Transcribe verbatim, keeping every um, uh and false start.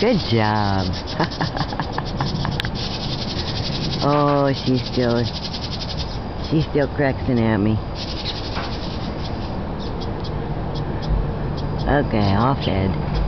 Good job. Oh, she's still, she's still cracking at me. Okay, off head.